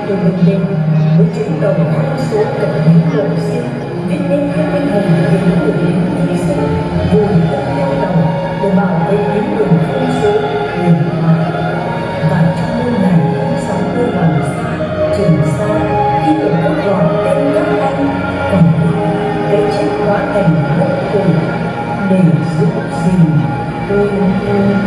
từ bình định với chuyến tàu thang số cận đến lộ riêng viết nên các anh hùng vì của lính hy sinh vùi đất neo đầu để bảo vệ tuyến đường không số huyền thoại. Và trong môn này sóng đưa vào xa trường xa khi tổ quốc gọi tên các anh còn cái chết hóa thành mất cùng để giữ gìn quê hương.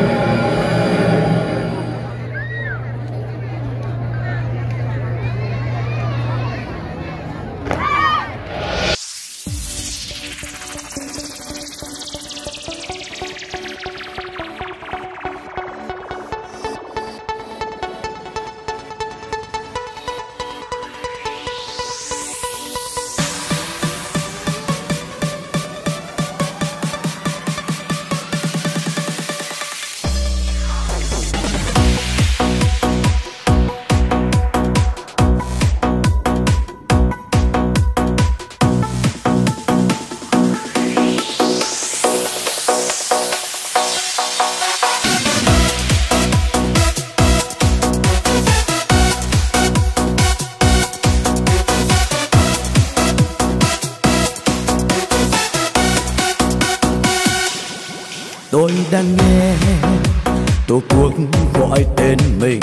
Tôi đang nghe tổ quốc gọi tên mình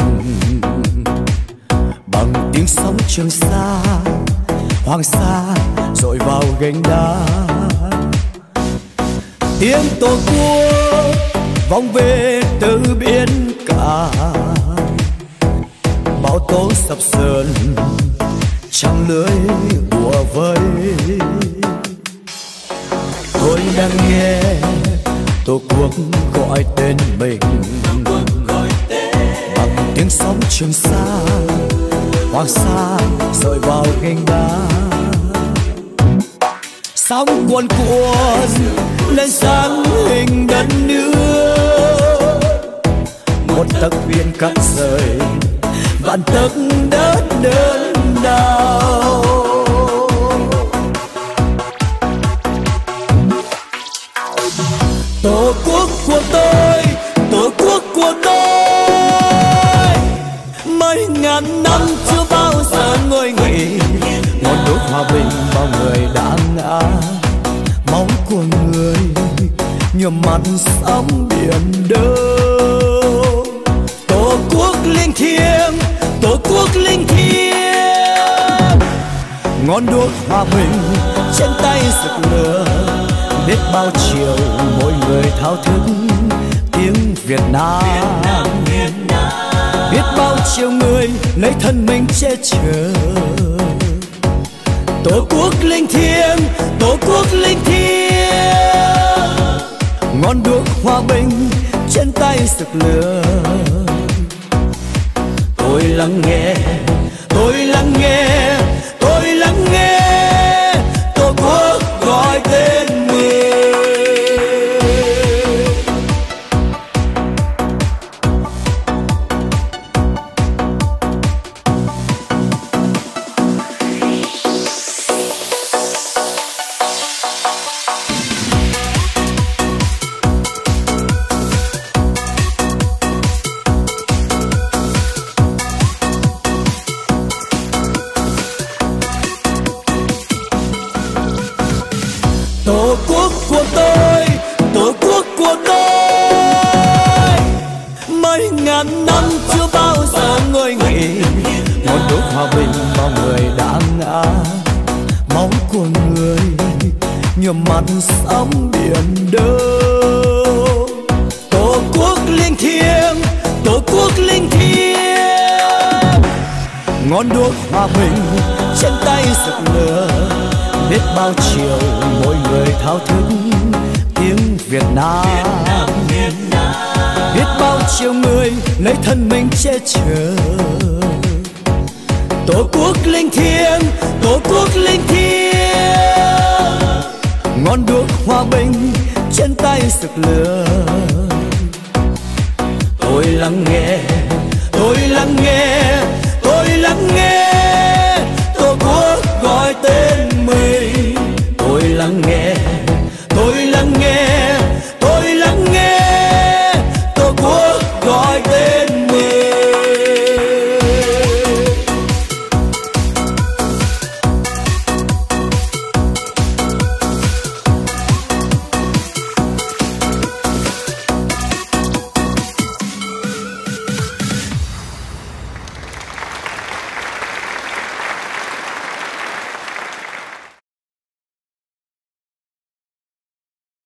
bằng tiếng sóng Trường Sa, Hoàng Sa dội vào gành đá. Tiếng tổ quốc vọng về từ biển cả, bão tố sập sờn trăng lưới ùa vây. Tôi đang nghe tổ quốc gọi tên mình bằng tiếng sóng Trường Sa, Hoàng Sa rơi vào gành đá. Sóng cuồn cuộn lên sáng hình đất nước, một tấc biển cạn rời vạn tấc đất đớn đau. Tổ quốc của tôi, tổ quốc của tôi, mấy ngàn năm chưa bao giờ ngơi nghỉ. Ngọn đuốc hòa bình bao người đã ngã, máu của người nhuộm mặt sóng biển đâu. Tổ quốc linh thiêng, tổ quốc linh thiêng, ngọn đuốc hòa bình trên tay rực lửa. Biết bao chiều mỗi người thao thức tiếng Việt Nam, biết bao chiều người lấy thân mình che chở. Tổ quốc linh thiêng, tổ quốc linh thiêng, ngọn đuốc hòa bình trên tay rực lửa. Tôi lắng nghe, tôi lắng nghe, tôi lắng nghe tổ quốc gọi tên mình. Tổ quốc của tôi, tổ quốc của tôi, mấy ngàn năm chưa bao giờ ngơi nghỉ. Ngọn đuốc hòa bình bao người đã ngã, máu của người nhuộm mặt sóng biển đâu. Tổ quốc linh thiêng, tổ quốc linh thiêng, ngọn đuốc hòa bình trên tay rực lửa. Biết bao chiều mỗi người thao thức tiếng Việt Nam, biết bao chiều người lấy thân mình che chở. Tổ quốc linh thiêng, tổ quốc linh thiêng, ngọn đuốc hòa bình trên tay rực lửa. Tôi lắng nghe, tôi lắng nghe,